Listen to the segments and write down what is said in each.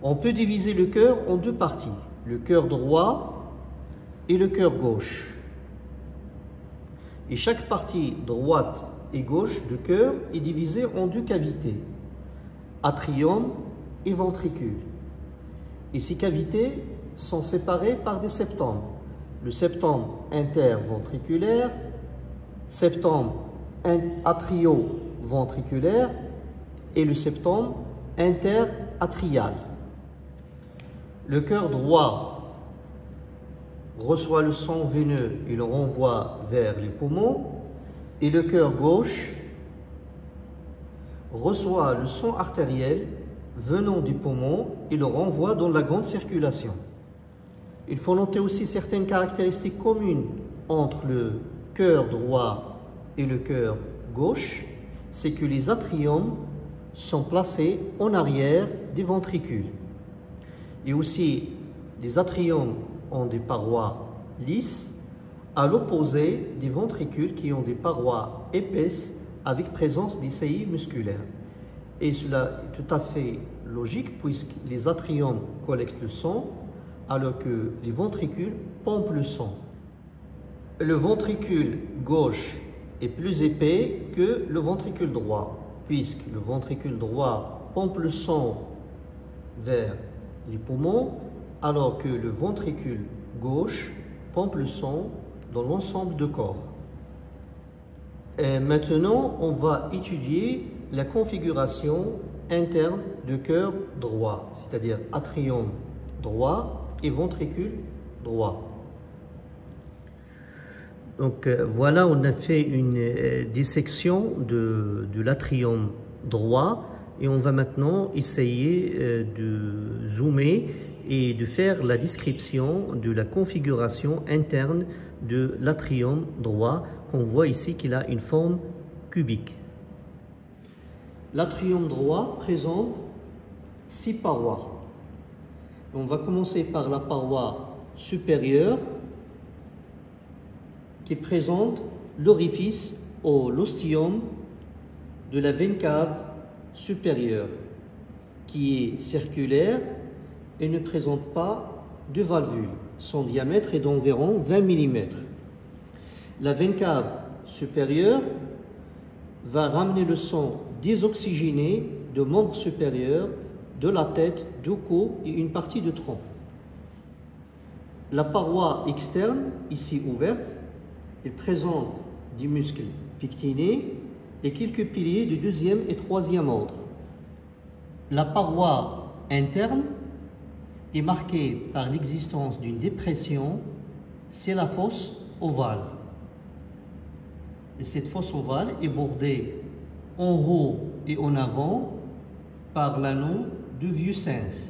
On peut diviser le cœur en deux parties, le cœur droit et le cœur gauche. Et chaque partie droite et gauche du cœur est divisée en deux cavités, atrium et ventricule. Et ces cavités sont séparées par des septums. Le septum interventriculaire, septum atrio-ventriculaire et le septum interatrial. Le cœur droit reçoit le sang veineux et le renvoie vers les poumons, et le cœur gauche reçoit le sang artériel venant du poumon et le renvoie dans la grande circulation. Il faut noter aussi certaines caractéristiques communes entre le cœur droit et le cœur gauche, c'est que les atriums sont placés en arrière des ventricules. Et aussi, les atriums ont des parois lisses, à l'opposé des ventricules qui ont des parois épaisses avec présence des saillies musculaires. Et cela est tout à fait logique puisque les atriums collectent le sang alors que les ventricules pompent le sang. Le ventricule gauche est plus épais que le ventricule droit puisque le ventricule droit pompe le sang vers les poumons alors que le ventricule gauche pompe le sang dans l'ensemble du corps. Et maintenant, on va étudier la configuration interne du cœur droit, c'est-à-dire atrium droit et ventricule droit. Donc voilà, on a fait une dissection de l'atrium droit et on va maintenant essayer de zoomer et de faire la description de la configuration interne de l'atrium droit qu'on voit ici qu'il a une forme cubique. L'atrium droit présente 6 parois. On va commencer par la paroi supérieure qui présente l'orifice ou l'ostium de la veine cave supérieure qui est circulaire et ne présente pas de valvule. Son diamètre est d'environ 20 mm. La veine cave supérieure va ramener le sang désoxygéné de membres supérieurs, de la tête, du cou et une partie du tronc. La paroi externe, ici ouverte, elle présente des muscles pectinés et quelques piliers de deuxième et troisième ordre. La paroi interne est marquée par l'existence d'une dépression, c'est la fosse ovale. Et cette fosse ovale est bordée en haut et en avant par l'anneau de Vieussens.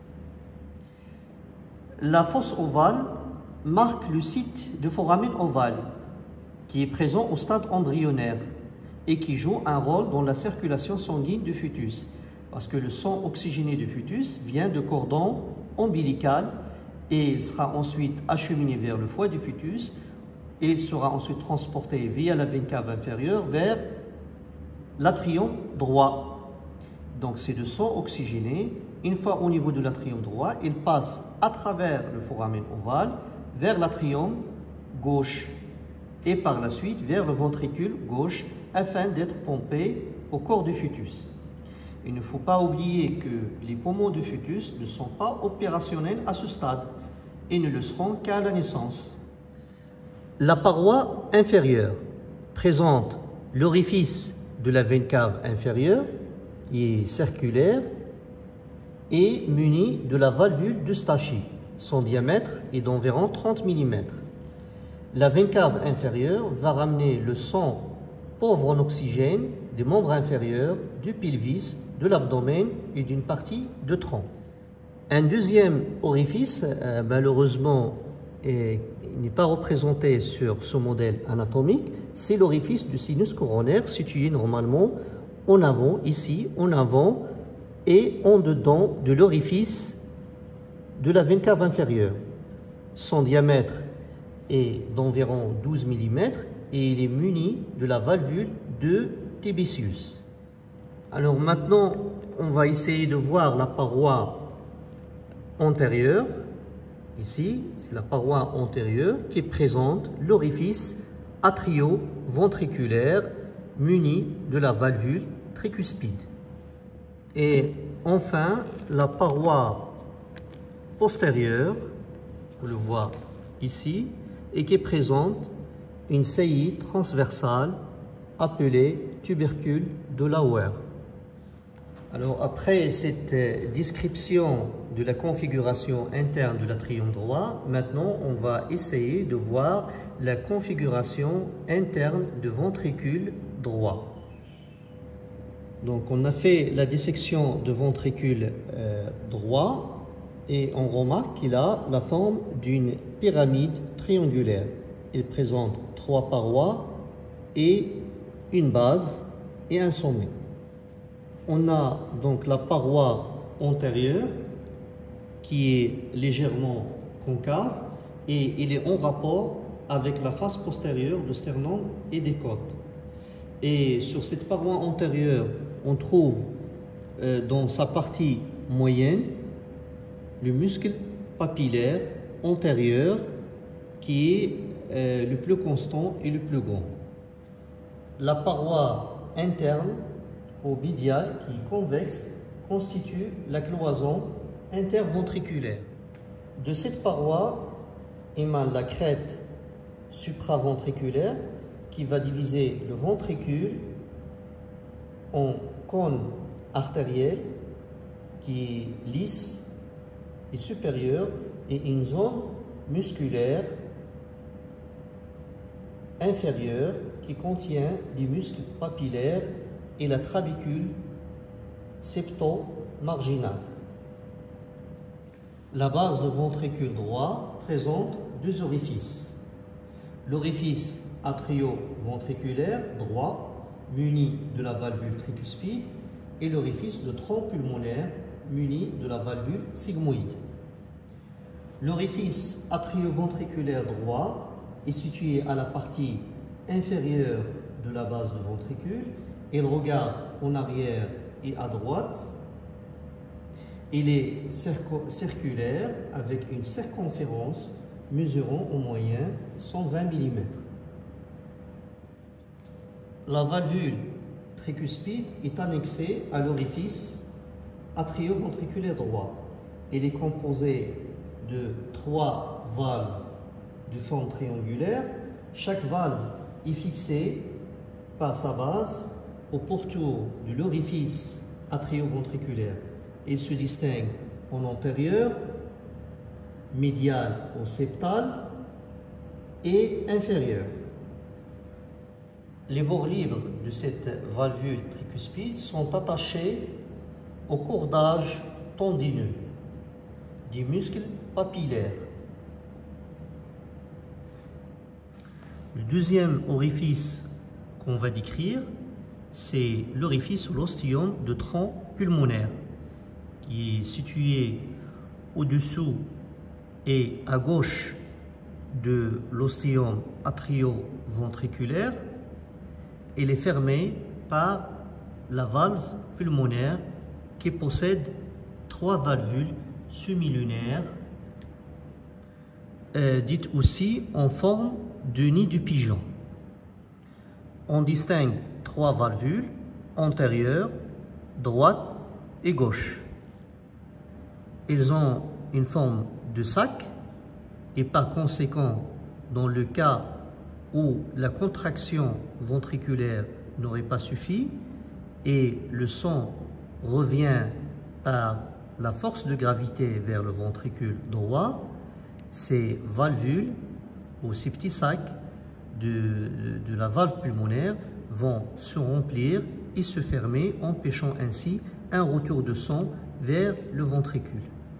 La fosse ovale marque le site de foramen ovale qui est présent au stade embryonnaire et qui joue un rôle dans la circulation sanguine du fœtus parce que le sang oxygéné du fœtus vient de cordon ombilical et il sera ensuite acheminé vers le foie du fœtus et il sera ensuite transporté via la veine cave inférieure vers l'atrium droit. Donc c'est du sang oxygéné. Une fois au niveau de l'atrium droit, il passe à travers le foramen ovale vers l'atrium gauche et par la suite vers le ventricule gauche afin d'être pompé au corps du fœtus. Il ne faut pas oublier que les poumons du fœtus ne sont pas opérationnels à ce stade et ne le seront qu'à la naissance. La paroi inférieure présente l'orifice de la veine cave inférieure qui est circulaire et muni de la valvule d'Eustachi. Son diamètre est d'environ 30 mm. La veine cave inférieure va ramener le sang pauvre en oxygène des membres inférieurs, du pelvis, de l'abdomen et d'une partie de tronc. Un deuxième orifice, malheureusement, n'est pas représenté sur ce modèle anatomique, c'est l'orifice du sinus coronaire situé normalement en avant, ici, en avant et en dedans de l'orifice de la veine cave inférieure. Son diamètre est d'environ 12 mm et il est muni de la valvule de Tébécius. Alors maintenant, on va essayer de voir la paroi antérieure, ici, c'est la paroi antérieure qui présente l'orifice atrioventriculaire muni de la valvule tricuspide. Et enfin, la paroi postérieure, on le voit ici, et qui présente une saillie transversale appelée tubercule de Lauer. Alors après cette description de la configuration interne de l'atrium droit, maintenant on va essayer de voir la configuration interne du ventricule droit. Donc on a fait la dissection du ventricule droit et on remarque qu'il a la forme d'une pyramide triangulaire. Il présente 3 parois et une base et un sommet. On a donc la paroi antérieure qui est légèrement concave et il est en rapport avec la face postérieure du sternum et des côtes. Et sur cette paroi antérieure, on trouve dans sa partie moyenne le muscle papillaire antérieur qui est le plus constant et le plus grand. La paroi interne au bidial qui est convexe constitue la cloison interventriculaire. De cette paroi émane la crête supraventriculaire qui va diviser le ventricule en cône artériel qui est lisse et supérieur et une zone musculaire inférieure qui contient les muscles papillaires et la trabécule septo-marginale. La base du ventricule droit présente 2 orifices. L'orifice atrioventriculaire droit muni de la valvule tricuspide et l'orifice de tronc pulmonaire muni de la valvule sigmoïde. L'orifice atrioventriculaire droit est situé à la partie inférieure de la base du ventricule. Il regarde en arrière et à droite. Il est circulaire avec une circonférence mesurant en moyenne 120 mm. La valvule tricuspide est annexée à l'orifice atrioventriculaire droit. Elle est composée de 3 valves de forme triangulaire. Chaque valve est fixée par sa base au pourtour de l'orifice atrioventriculaire. Il se distingue en antérieur, médial ou septal et inférieur. Les bords libres de cette valvule tricuspide sont attachés au cordage tendineux des muscles papillaires. Le deuxième orifice qu'on va décrire, c'est l'orifice ou l'ostéum de tronc pulmonaire qui est situé au-dessous et à gauche de l'ostéum atrioventriculaire. Il est fermé par la valve pulmonaire qui possède 3 valvules semilunaires, dites aussi en forme de nid de pigeon. On distingue 3 valvules antérieures, droite et gauche. Ils ont une forme de sac et par conséquent, dans le cas où la contraction ventriculaire n'aurait pas suffi et le sang revient par la force de gravité vers le ventricule droit, ces valvules ou ces petits sacs de la valve pulmonaire vont se remplir et se fermer, empêchant ainsi un retour de sang vers le ventricule.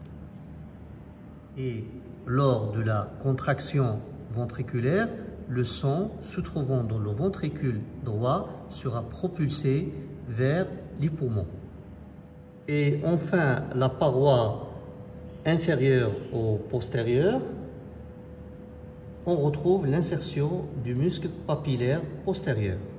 Et lors de la contraction ventriculaire, le sang se trouvant dans le ventricule droit sera propulsé vers les poumons. Et enfin, la paroi inférieure ou postérieure, on retrouve l'insertion du muscle papillaire postérieur.